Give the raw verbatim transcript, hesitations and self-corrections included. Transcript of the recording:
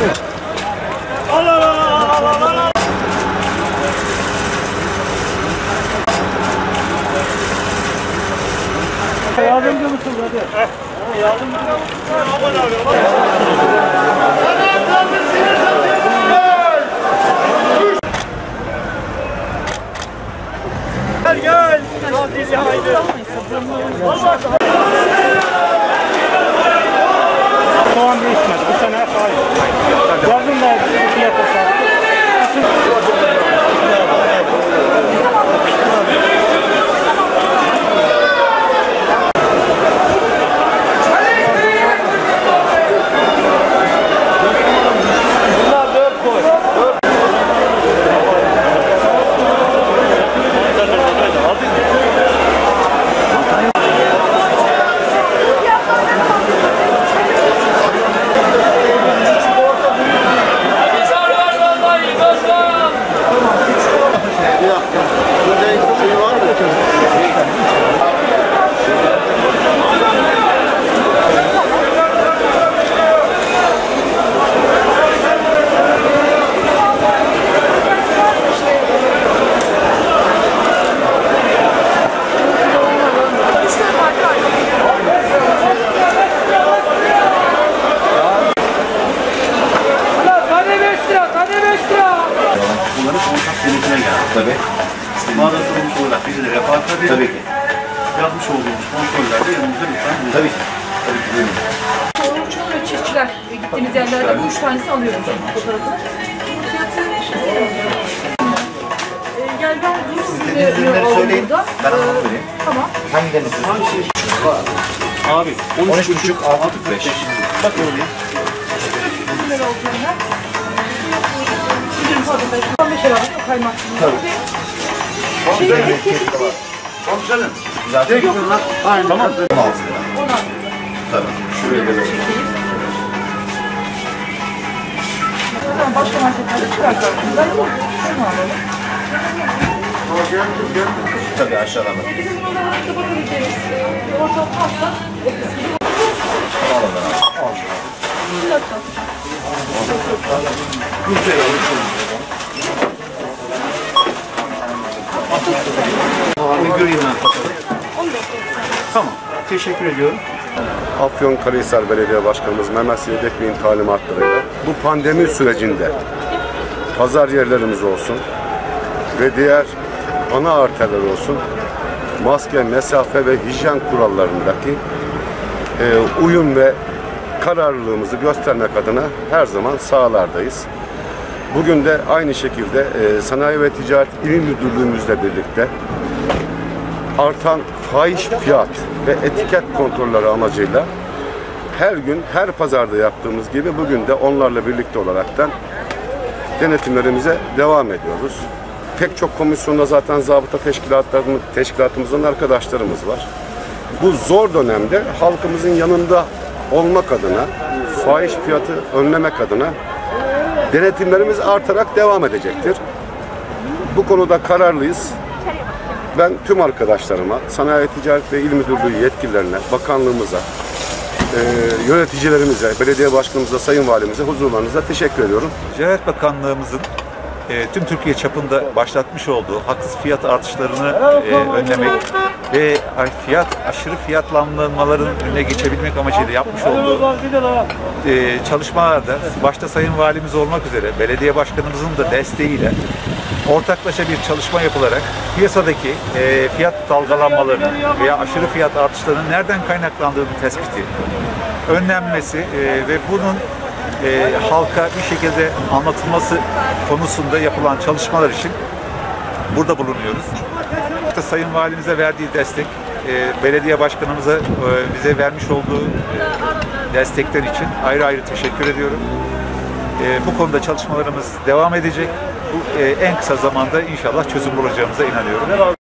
Allah Allah Allah Allah. Yardımcı mısın hadi? Yardımcı mısın? Aman abi. Gel gel. Nazili haydi. Allah. Soğan değişmedi. Bu sene hayır. Yardım da fiyat aşağı. Tabii. Mağaza sorumlusu olarak bize de refah tabii. Tabii ki. Yapmış olduğumuz kontrollerde yanımızda lütfen bulunur. Tabii ki. Tabii ki. Buyurun. Çoğu ve çiftçiler gittiğimiz yerlerde bu üç tanesi alıyoruz fotoğrafını. Fiyatı gel ben dur size söyleyin. burada. Ben anladım söyleyeyim. Tamam. Hangilerini söyleyeyim? Abi on üç buçuk altı kırk beş. Bak öyle. Ne lira olacağını? on beş lira kaymak. Tabii. Komiserim. Zaten yok lan. Aynen. Tamam. on altı lira. Tabii. Şuraya gelelim. Zaten başka marketlerde çıkartalım. Ben de şunu alalım. Tabii aşağıdan bak. Bizim oralarda bakabileceğiz. Orta pasta. Alalım. Al. Bir dakika. Güzel olur. Bir göreyim ben. Tamam. Teşekkür ediyorum. Afyonkarahisar Belediye Başkanımız Mehmet Seydet Bey'in talimatlarıyla bu pandemi sürecinde pazar yerlerimiz olsun ve diğer ana arterler olsun maske, mesafe ve hijyen kurallarındaki e, uyum ve kararlılığımızı göstermek adına her zaman sahalardayız. Bugün de aynı şekilde e, Sanayi ve Ticaret İl Müdürlüğümüzle birlikte artan fahiş fiyat ve etiket kontrolleri amacıyla her gün, her pazarda yaptığımız gibi bugün de onlarla birlikte olaraktan denetimlerimize devam ediyoruz. Pek çok komisyonda zaten zabıta teşkilatlarımız, teşkilatımızdan arkadaşlarımız var. Bu zor dönemde halkımızın yanında olmak adına, fahiş fiyatı önlemek adına denetimlerimiz artarak devam edecektir. Bu konuda kararlıyız. Ben tüm arkadaşlarıma, Sanayi Ticaret ve İl Müdürlüğü yetkililerine, bakanlığımıza, e, yöneticilerimize, belediye başkanımıza, sayın valimize huzurlarınızda teşekkür ediyorum. Ticaret Bakanlığımızın e, tüm Türkiye çapında başlatmış olduğu haksız fiyat artışlarını e, önlemek ve fiyat aşırı fiyatlanmaların önüne geçebilmek amacıyla yapmış olduğu e, çalışmalarda başta Sayın Valimiz olmak üzere belediye başkanımızın da desteğiyle ortaklaşa bir çalışma yapılarak piyasadaki e, fiyat dalgalanmalarının veya aşırı fiyat artışlarının nereden kaynaklandığını tespiti, önlenmesi e, ve bunun e, halka bir şekilde anlatılması konusunda yapılan çalışmalar için burada bulunuyoruz. İşte Sayın Valimize verdiği destek, e, belediye başkanımıza e, bize vermiş olduğu e, destekler için ayrı ayrı teşekkür ediyorum. E, bu konuda çalışmalarımız devam edecek. Bu e, en kısa zamanda inşallah çözüm bulacağımıza inanıyorum.